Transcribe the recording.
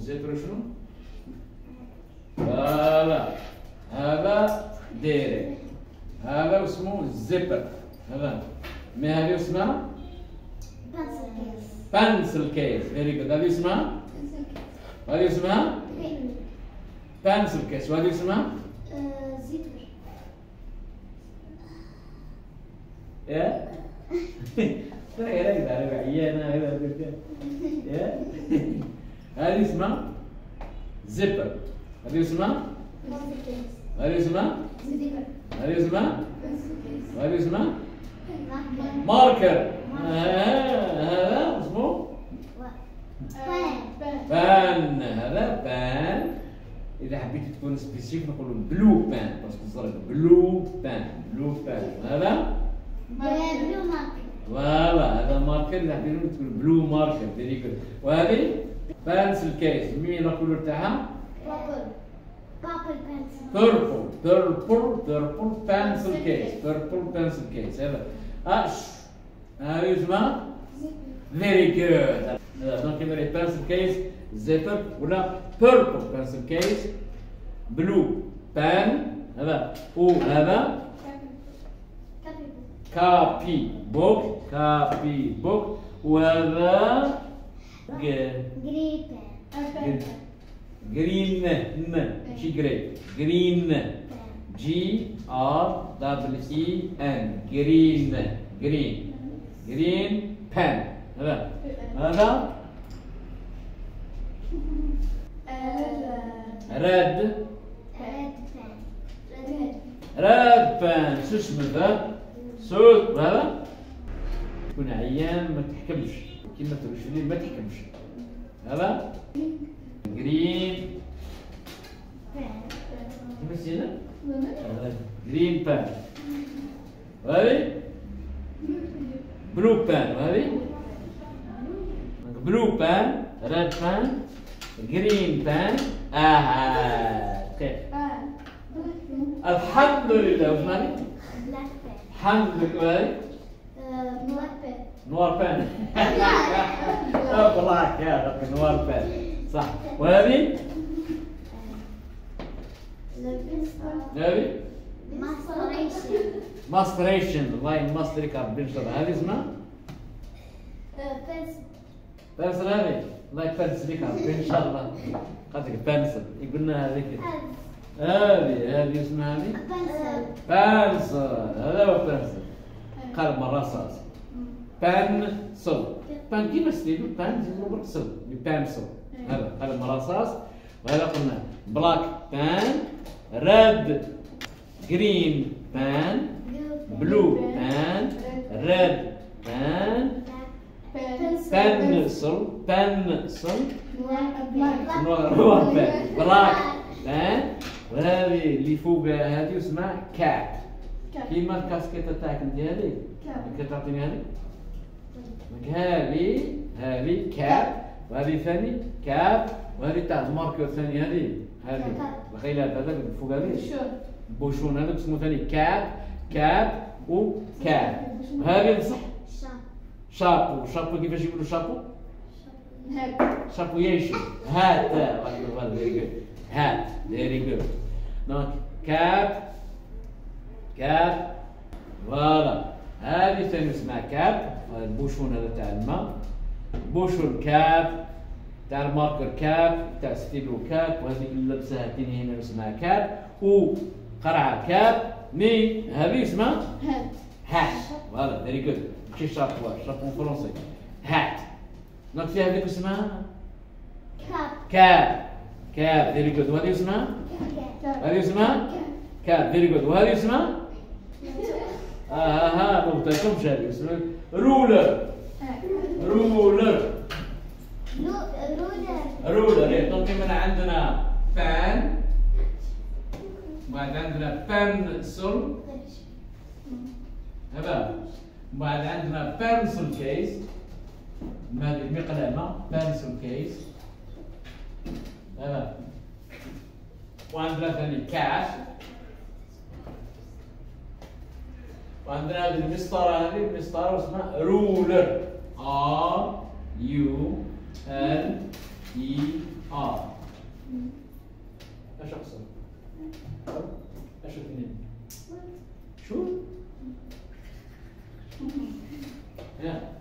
الزبر شنو؟ فوالا هذا ديري، هذا اسمه الزبر هذا. ما هذه اسمها؟ بنسل كيس. فيري جود. هذه اسمها؟ هذه اسمها؟ بنسل كيس. وهذه اسمها؟ زبر. يا؟ لا عيانة يا؟ هذه اسمها؟ زبر. هذه اسمها؟ هذه اسمها؟ هذه اسمها؟ هذه اسمها؟ ماركر. هذا اسمه؟ بان. هذا بان. إذا حبيت تكون سبيسيفيك نقولوا بلو بان، باسكو الزرق بلو بان. بلو بان هذا؟ بلو ماركر. فوالا هذا ماركر. إذا حبيت تكون بلو ماركر. فيري جود. وهذه؟ بانسل كيس. مين الكولور تاعها؟ purple pencil case. purple pencil case. هذا هذه اسمها؟ very good. دونك يبقى pencil case zipper ولا purple pencil case blue pen. هذا وهذا copy book وهذا green ماشي جري. green GREEN green pen. هذا red pen. شو اسمه ذا؟ سود. هذا تكون عيان ما تحكمش كلمة الرشدين ما تحكمش. هذا green كيف هنا؟ green pen. وهذه blue pen. وهذه blue pen red pen green pen. كيف؟ الحمد لله. وش معنى؟ الحمد لله. نوار بان. بلاك يا ربي نوار بان صح. وهذه؟ هذه؟ ماستريشن. الله يمسترك ربي ان شاء الله. هذه اسمها؟ بنسل. هذه الله يبنسلك ربي ان شاء الله. قصدك بنسل يقولنا هذه كذا. هذه اسمها هذه؟ بنسل. هذا هو بنسل. قلم الرصاص. بنسل. بان كيما ستيلو بان زيدو بالقصل بانسل. هذا قلم الرصاص. وهذا قلنا بلاك بان ريد جرين بان بلو بان ريد بان بنسل نوار بان بلاك بان. وهذه اللي فوق هذه اسمها كاب. كيما الكاسكيطه تاعك انت هذه كي تعطيني هذه كاب. وهذه ثاني كاب. وهذه تاع الماركر ثاني. هذه الخيلات هذاك فوق هذه بوشون. هذا اسمه ثاني كاب وكاب. هذه صح شابو. كيفاش يقولوا شابو؟ شابو يشو هات. هات فيري جود. دونك كاب فوالا. هذه ثاني اسمها كاب. البوشون هذا تاع الماء. بوشون كاب تاع الماركر كاب تاع ستيلو كاب. وهذه اللبسه هاتيني هنا اسمها كاب. وقرعه كاب. هذه اسمها هات. فوالا فيري جود. ماشي شابو فرونسي هات. دونك في هذيك اسمها كاب فيري جود. وهذه اسمها كاب فيري جود. وهذه اسمها ما قلتلكمش. هذه اسمها رولر. دونك من عندنا بان وبعد عندنا بنسل. هذا وبعد عندنا بنسل كيس. هذه مقلمة بنسل كيس. هذا وعندنا ثاني كاش. وعندنا هذه المسطرة. اسمها رولر. RULER. ايش اقصد؟ ايش اثنين؟ شو؟ يا